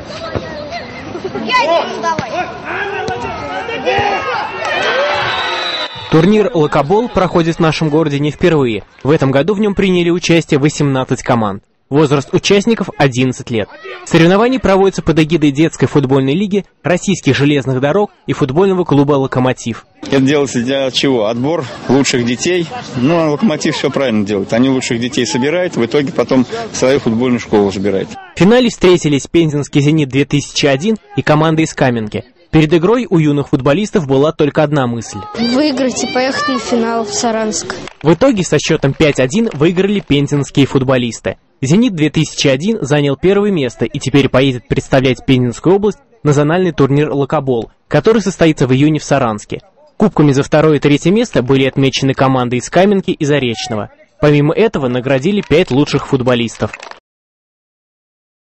Турнир «Локобол» проходит в нашем городе не впервые. В этом году в нем приняли участие 18 команд. Возраст участников – 11 лет. Соревнования проводятся под эгидой детской футбольной лиги, российских железных дорог и футбольного клуба «Локомотив». Это делается для чего? Отбор лучших детей. Ну, а «Локомотив» все правильно делает. Они лучших детей собирают, в итоге потом свою футбольную школу забирают. В финале встретились Пензенский «Зенит-2001» и команда из Каменки. Перед игрой у юных футболистов была только одна мысль – выиграть и поехать на финал в Саранск. В итоге со счетом 5-1 выиграли пензенские футболисты. «Зенит-2001» занял первое место и теперь поедет представлять Пензенскую область на зональный турнир «Локобол», который состоится в июне в Саранске. Кубками за второе и третье место были отмечены команды из Каменки и Заречного. Помимо этого наградили 5 лучших футболистов.